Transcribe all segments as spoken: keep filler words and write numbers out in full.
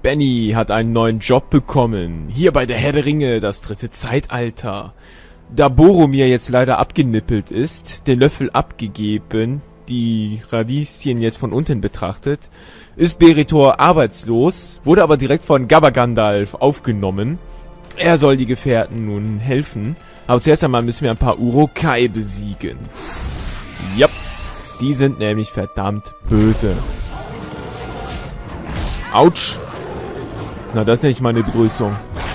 Benny hat einen neuen Job bekommen. Hier bei der Herr der Ringe, das dritte Zeitalter. Da Boromir jetzt leider abgenippelt ist, den Löffel abgegeben, die Radieschen jetzt von unten betrachtet, ist Beretor arbeitslos, wurde aber direkt von Gabba Gandalf aufgenommen. Er soll die Gefährten nun helfen. Aber zuerst einmal müssen wir ein paar Uruk-hai besiegen. Jap, die sind nämlich verdammt böse. Autsch. Na, das ist nicht meine Begrüßung.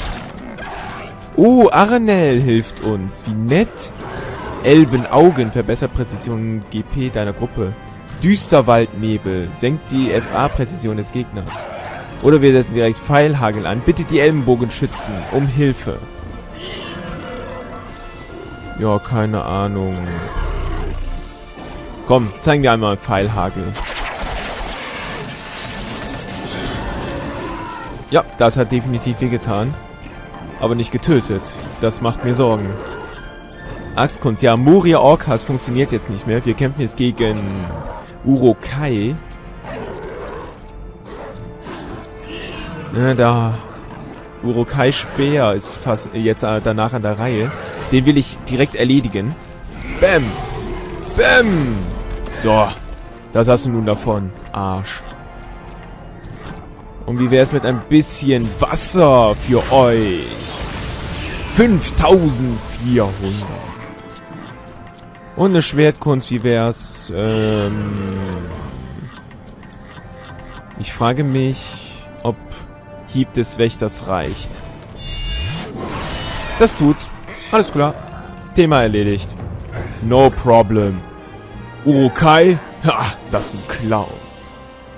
Oh, Arenel hilft uns. Wie nett. Elbenaugen verbessert Präzision und G P deiner Gruppe. Düsterwaldnebel senkt die F A-Präzision des Gegners. Oder wir setzen direkt Pfeilhagel an. Bitte die Elbenbogenschützen um Hilfe. Ja, keine Ahnung. Komm, zeigen wir einmal Pfeilhagel. Ja, das hat definitiv wehgetan. Aber nicht getötet. Das macht mir Sorgen. Axtkunst. Ja, Moria Orcas funktioniert jetzt nicht mehr. Wir kämpfen jetzt gegen Uruk-hai. Ja, da Uruk-hai Speer ist fast jetzt danach an der Reihe. Den will ich direkt erledigen. Bäm! Bäm! So. Das hast du nun davon. Arsch. Und wie wäre es mit ein bisschen Wasser für euch? fünftausendvierhundert. Und eine Schwertkunst, wie wär's? Ähm ich frage mich, ob Hieb des Wächters reicht. Das tut's. Alles klar. Thema erledigt. No problem. Uruk-hai? Ha, das sind Clowns.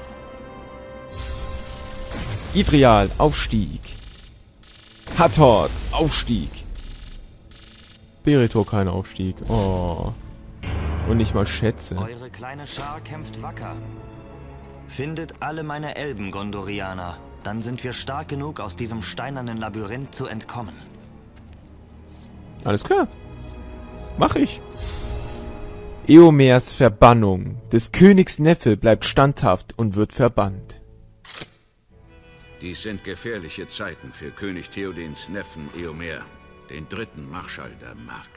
Idrial, Aufstieg. Hathor, Aufstieg. Beretor, kein Aufstieg. Oh. Und nicht mal Schätze. Eure kleine Schar kämpft wacker. Findet alle meine Elben, Gondorianer. Dann sind wir stark genug, aus diesem steinernen Labyrinth zu entkommen. Alles klar. Mach ich. Eomers Verbannung. Des Königs Neffe bleibt standhaft und wird verbannt. Dies sind gefährliche Zeiten für König Theodens Neffen Eomer, den dritten Marschall der Mark.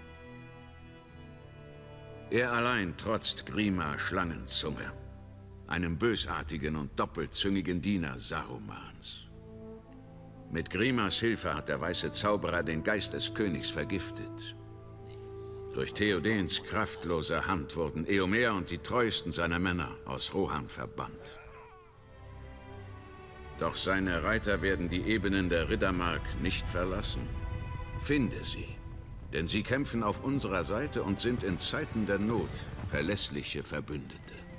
Er allein trotzt Grima Schlangenzunge, einem bösartigen und doppelzüngigen Diener Sarumans. Mit Grimas Hilfe hat der weiße Zauberer den Geist des Königs vergiftet. Durch Theodens kraftlose Hand wurden Eomer und die treuesten seiner Männer aus Rohan verbannt. Doch seine Reiter werden die Ebenen der Riddermark nicht verlassen. Finde sie, denn sie kämpfen auf unserer Seite und sind in Zeiten der Not verlässliche Verbündete.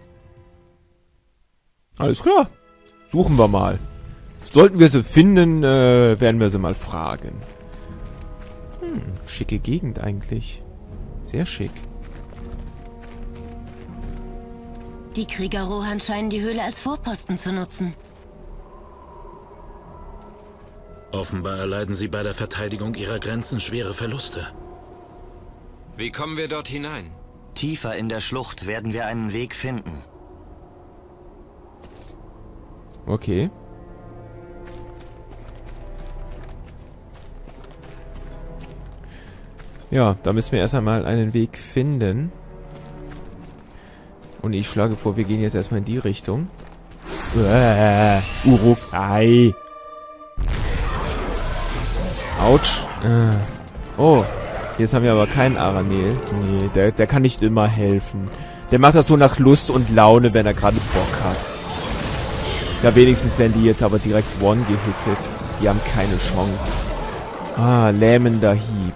Alles klar. Suchen wir mal. Sollten wir sie finden, äh, werden wir sie mal fragen. Hm, schicke Gegend eigentlich. Sehr schick. Die Krieger Rohan scheinen die Höhle als Vorposten zu nutzen. Offenbar erleiden sie bei der Verteidigung ihrer Grenzen schwere Verluste. Wie kommen wir dort hinein? Tiefer in der Schlucht werden wir einen Weg finden. Okay. Ja, da müssen wir erst einmal einen Weg finden. Und ich schlage vor, wir gehen jetzt erstmal in die Richtung. Äh, Uruk-hai. Autsch. Äh. Oh, jetzt haben wir aber keinen Aranel. Nee, der, der kann nicht immer helfen. Der macht das so nach Lust und Laune, wenn er gerade Bock hat. Ja, wenigstens werden die jetzt aber direkt one gehittet. Die haben keine Chance. Ah, lähmender Hieb.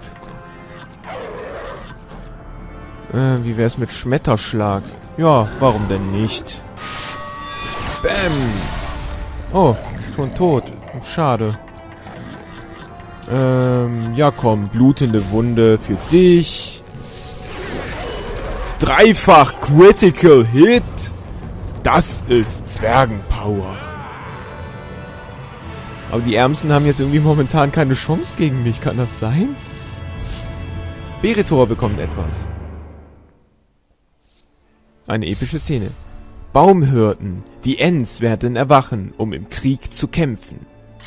Äh, wie wär's mit Schmetterschlag? Ja, warum denn nicht? Bäm! Oh, schon tot. Schade. Ähm, ja komm, blutende Wunde für dich. Dreifach Critical Hit. Das ist Zwergenpower. Aber die Ärmsten haben jetzt irgendwie momentan keine Chance gegen mich. Kann das sein? Beretor bekommt etwas. Eine epische Szene. Baumhirten, die Ents werden erwachen, um im Krieg zu kämpfen.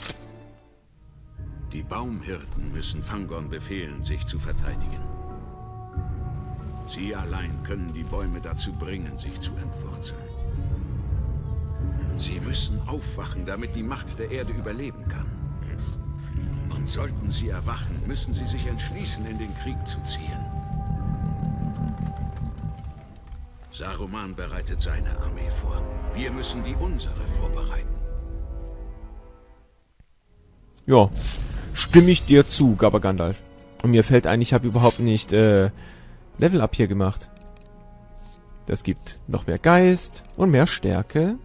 Die Baumhirten müssen Fangorn befehlen, sich zu verteidigen. Sie allein können die Bäume dazu bringen, sich zu entwurzeln. Sie müssen aufwachen, damit die Macht der Erde überleben kann. Und sollten sie erwachen, müssen sie sich entschließen, in den Krieg zu ziehen. Saruman bereitet seine Armee vor. Wir müssen die unsere vorbereiten. Ja, stimme ich dir zu, Gabba Gandalf. Und mir fällt ein, ich habe überhaupt nicht äh, Level Up hier gemacht. Das gibt noch mehr Geist und mehr Stärke.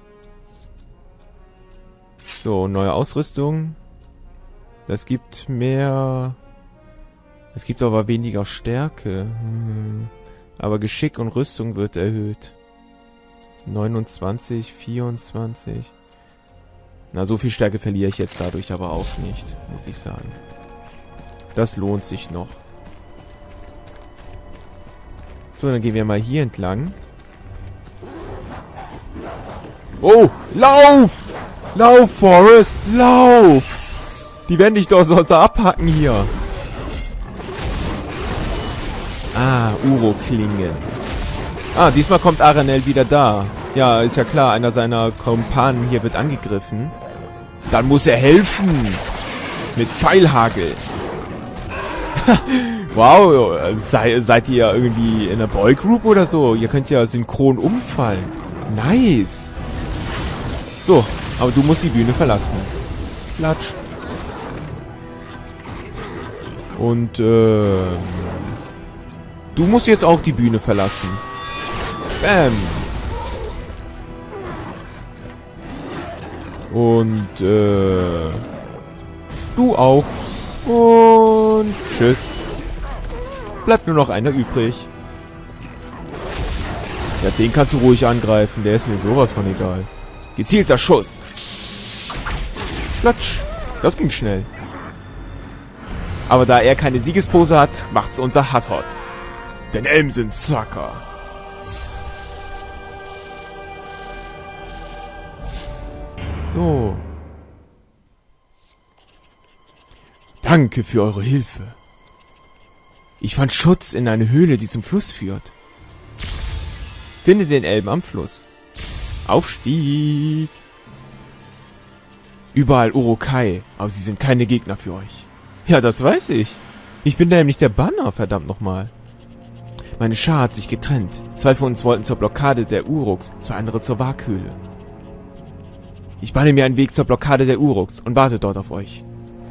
So, neue Ausrüstung. Das gibt mehr... Das gibt aber weniger Stärke. Hm. Aber Geschick und Rüstung wird erhöht. neunundzwanzig, vierundzwanzig. Na, so viel Stärke verliere ich jetzt dadurch aber auch nicht, muss ich sagen. Das lohnt sich noch. So, dann gehen wir mal hier entlang. Oh, lauf! Lauf, Forrest, lauf! Die werden dich doch sonst abhacken hier. Ah, Uro-Klingen. Ah, diesmal kommt Aranel wieder da. Ja, ist ja klar, einer seiner Kumpanen hier wird angegriffen. Dann muss er helfen. Mit Pfeilhagel. Wow, sei, seid ihr irgendwie in einer Boygroup oder so? Ihr könnt ja synchron umfallen. Nice. So, aber du musst die Bühne verlassen. Klatsch. Und, äh... du musst jetzt auch die Bühne verlassen. Bam. Und, äh... du auch. Und tschüss. Bleibt nur noch einer übrig. Ja, den kannst du ruhig angreifen. Der ist mir sowas von egal. Gezielter Schuss. Platsch. Das ging schnell. Aber da er keine Siegespose hat, macht's unser Hathor. Denn Elben sind Sucker. So. Danke für eure Hilfe. Ich fand Schutz in eine Höhle, die zum Fluss führt. Finde den Elben am Fluss. Aufstieg. Überall Uruk-hai, aber sie sind keine Gegner für euch. Ja, das weiß ich. Ich bin nämlich der Banner, verdammt nochmal. Meine Schar hat sich getrennt. Zwei von uns wollten zur Blockade der Uruks, zwei andere zur Waghöhle. Ich bahne mir einen Weg zur Blockade der Uruks und warte dort auf euch.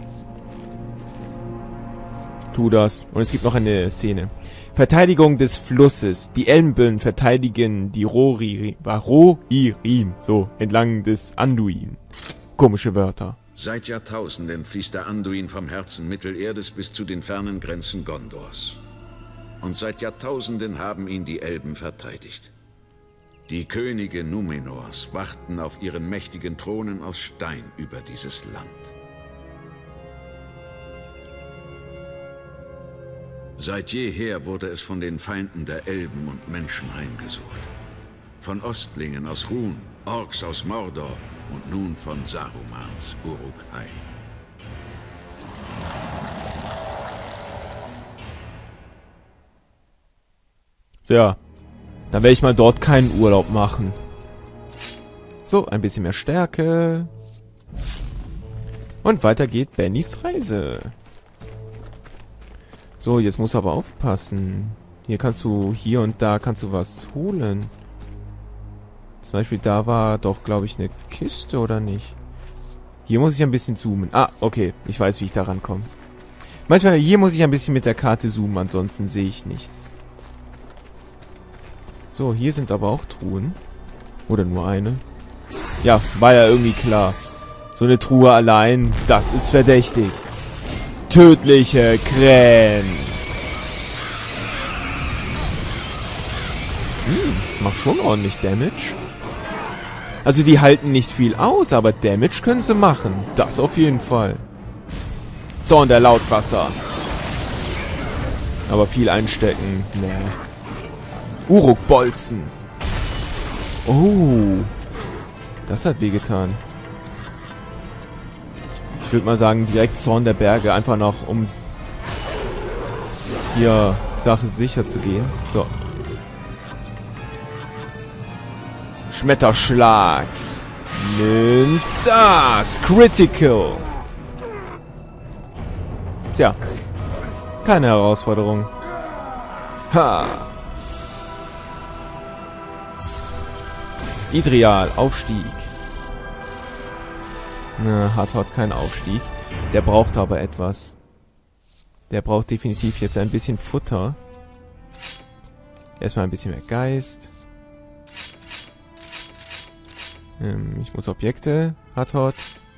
Tu das. Und es gibt noch eine Szene. Verteidigung des Flusses. Die Elbenböen verteidigen die Rohirrim, Rohirrim, so, entlang des Anduin. Komische Wörter. Seit Jahrtausenden fließt der Anduin vom Herzen Mittelerdes bis zu den fernen Grenzen Gondors. Und seit Jahrtausenden haben ihn die Elben verteidigt. Die Könige Numenors wachten auf ihren mächtigen Thronen aus Stein über dieses Land. Seit jeher wurde es von den Feinden der Elben und Menschen heimgesucht. Von Ostlingen aus Rhûn, Orks aus Mordor und nun von Sarumans Uruk-hai. Tja, dann werde ich mal dort keinen Urlaub machen. So, ein bisschen mehr Stärke. Und weiter geht Bennys Reise. So, jetzt musst du aber aufpassen. Hier kannst du, hier und da kannst du was holen. Zum Beispiel da war doch, glaube ich, eine Kiste, oder nicht? Hier muss ich ein bisschen zoomen. Ah, okay. Ich weiß, wie ich da rankomme. Manchmal, hier muss ich ein bisschen mit der Karte zoomen, ansonsten sehe ich nichts. So, hier sind aber auch Truhen. Oder nur eine. Ja, war ja irgendwie klar. So eine Truhe allein, das ist verdächtig. Tödliche Krähen. Hm, macht schon ordentlich Damage. Also die halten nicht viel aus, aber Damage können sie machen. Das auf jeden Fall. Zorn der Lautwasser. Aber viel einstecken, nee. Uruk-Bolzen. Oh. Das hat wehgetan. Ich würde mal sagen, direkt Zorn der Berge. Einfach noch, um hier Sache sicher zu gehen. So. Schmetterschlag. Nimm das. Critical. Tja. Keine Herausforderung. Ha. Idrial, Aufstieg. Na, Hardhot kein Aufstieg. Der braucht aber etwas. Der braucht definitiv jetzt ein bisschen Futter. Erstmal ein bisschen mehr Geist. Ähm, ich muss Objekte. Hardhot.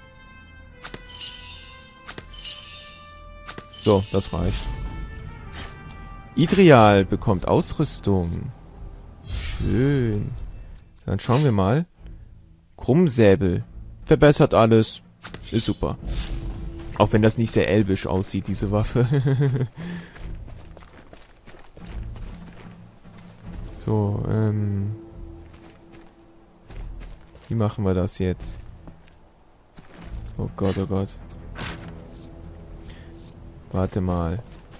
So, das reicht. Idrial bekommt Ausrüstung. Schön. Dann schauen wir mal. Krummsäbel. Verbessert alles. Ist super. Auch wenn das nicht sehr elbisch aussieht, diese Waffe. So, ähm... wie machen wir das jetzt? Oh Gott, oh Gott. Warte mal.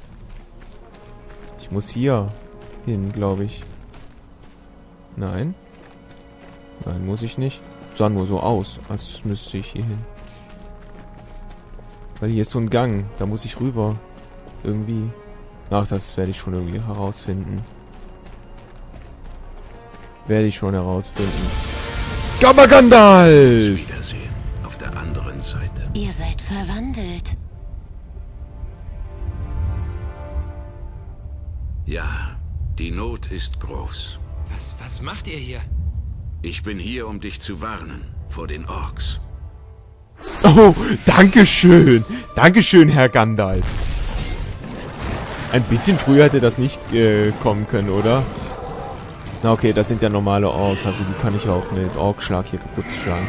Ich muss hier hin, glaube ich. Nein. Nein, muss ich nicht. Sah nur so aus, als müsste ich hier hin. Weil hier ist so ein Gang. Da muss ich rüber. Irgendwie. Ach, das werde ich schon irgendwie herausfinden. Werde ich schon herausfinden. Gamma Gandalf! Wiedersehen. Auf der anderen Seite. Ihr seid verwandelt. Ja, die Not ist groß. Was, was macht ihr hier? Ich bin hier, um dich zu warnen vor den Orks. Oh, dankeschön. Dankeschön, Herr Gandalf. Ein bisschen früher hätte das nicht äh, kommen können, oder? Na okay, das sind ja normale Orks, also die kann ich auch mit Orkschlag hier kaputt schlagen.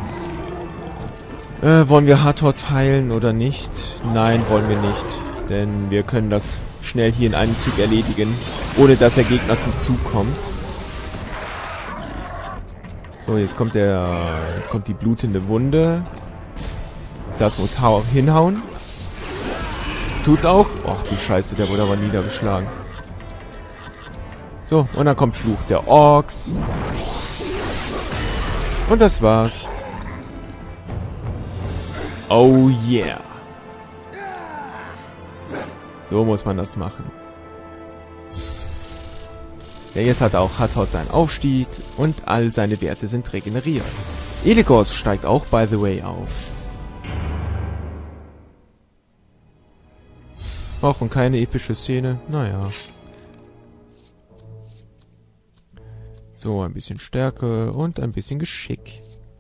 Äh, wollen wir Hardhot heilen oder nicht? Nein, wollen wir nicht. Denn wir können das schnell hier in einem Zug erledigen, ohne dass der Gegner zum Zug kommt. So, jetzt kommt der, kommt die blutende Wunde. Das muss hinhauen. Tut's auch? Och, die Scheiße, der wurde aber niedergeschlagen. So, und dann kommt Fluch der Orks. Und das war's. Oh yeah. So muss man das machen. Der jetzt hat auch Hardhot seinen Aufstieg und all seine Werte sind regeneriert. Elegos steigt auch, by the way, auf. Auch und keine epische Szene. Naja. So, ein bisschen Stärke und ein bisschen Geschick.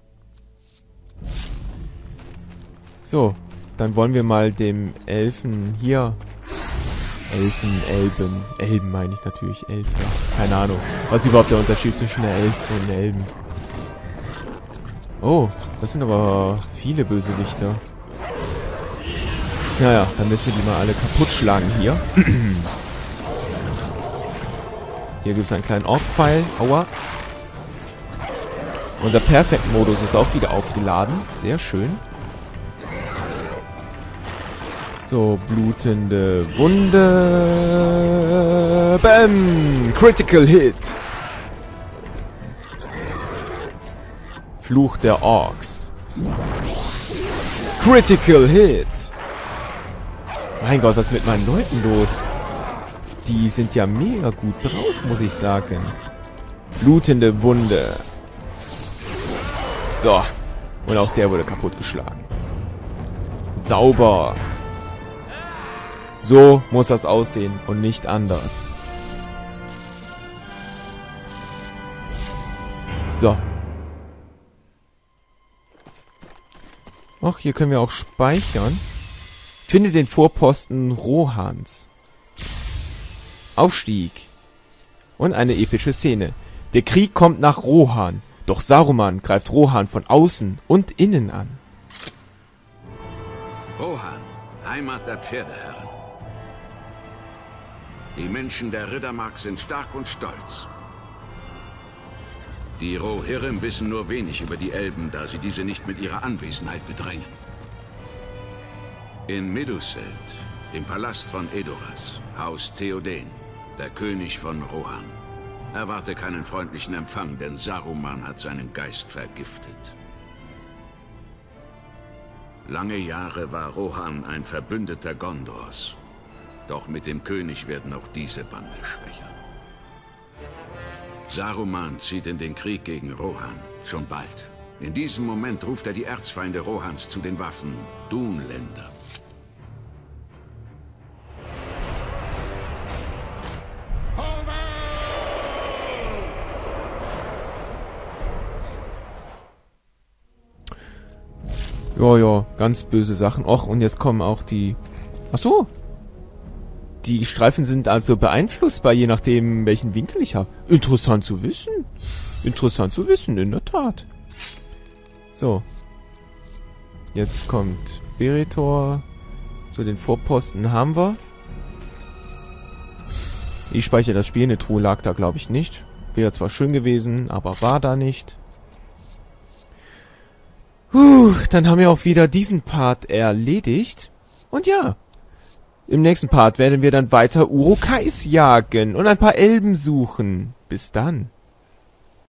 So, dann wollen wir mal dem Elfen hier... Elfen, Elben. Elben meine ich natürlich. Elfen. Keine Ahnung. Was ist überhaupt der Unterschied zwischen der Elfen und der Elben? Oh, das sind aber viele Bösewichter. Naja, dann müssen wir die mal alle kaputt schlagen hier. Hier gibt es einen kleinen Ork-Pfeil. Aua. Unser Perfect-Modus ist auch wieder aufgeladen. Sehr schön. So, blutende Wunde. Bam! Critical Hit. Fluch der Orks. Critical Hit. Mein Gott, was ist mit meinen Leuten los? Die sind ja mega gut drauf, muss ich sagen. Blutende Wunde. So. Und auch der wurde kaputtgeschlagen. Sauber. So muss das aussehen und nicht anders. So. Ach, hier können wir auch speichern. Finde den Vorposten Rohans. Aufstieg. Und eine epische Szene. Der Krieg kommt nach Rohan. Doch Saruman greift Rohan von außen und innen an. Rohan, Heimat der Pferdeherren. Die Menschen der Riddermark sind stark und stolz. Die Rohirrim wissen nur wenig über die Elben, da sie diese nicht mit ihrer Anwesenheit bedrängen. In Medusselt, im Palast von Edoras, haust Theoden, der König von Rohan. Erwarte keinen freundlichen Empfang, denn Saruman hat seinen Geist vergiftet. Lange Jahre war Rohan ein Verbündeter Gondors. Doch mit dem König werden auch diese Bande schwächer. Saruman zieht in den Krieg gegen Rohan, schon bald. In diesem Moment ruft er die Erzfeinde Rohans zu den Waffen, Dunländer. Ja, ja, ganz böse Sachen. Och, und jetzt kommen auch die... Ach so. Die Streifen sind also beeinflussbar, je nachdem, welchen Winkel ich habe. Interessant zu wissen. Interessant zu wissen, in der Tat. So. Jetzt kommt Beretor. So, den Vorposten haben wir. Ich speichere das Spiel. Eine Truhe lag da, glaube ich, nicht. Wäre zwar schön gewesen, aber war da nicht. Puh, dann haben wir auch wieder diesen Part erledigt. Und ja, im nächsten Part werden wir dann weiter Urukais jagen und ein paar Elben suchen. Bis dann.